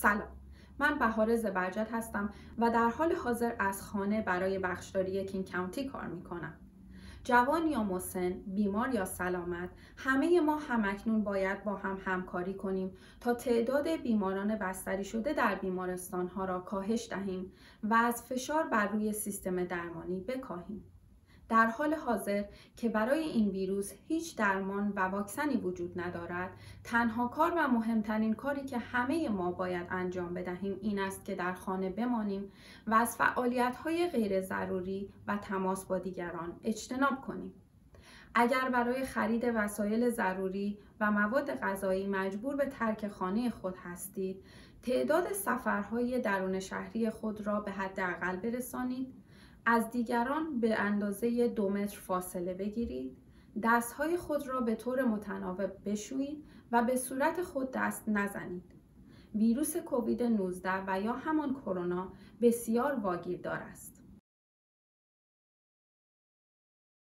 سلام، من بهار زبرجد هستم و در حال حاضر از خانه برای بخشداری کینگ کانتی کار میکنم. جوان یا مسن، بیمار یا سلامت، همه ما همکنون باید با هم همکاری کنیم تا تعداد بیماران بستری شده در بیمارستانها را کاهش دهیم و از فشار بر روی سیستم درمانی بکاهیم. در حال حاضر که برای این ویروس هیچ درمان و واکسنی وجود ندارد، تنها کار و مهمترین کاری که همه ما باید انجام بدهیم این است که در خانه بمانیم و از فعالیت‌های غیر ضروری و تماس با دیگران اجتناب کنیم. اگر برای خرید وسایل ضروری و مواد غذایی مجبور به ترک خانه خود هستید، تعداد سفرهای درون شهری خود را به حداقل برسانید. از دیگران به اندازه 2 متر فاصله بگیرید. دستهای خود را به طور متناوب بشویید و به صورت خود دست نزنید. ویروس کووید 19 و یا همان کرونا بسیار واگیردار است.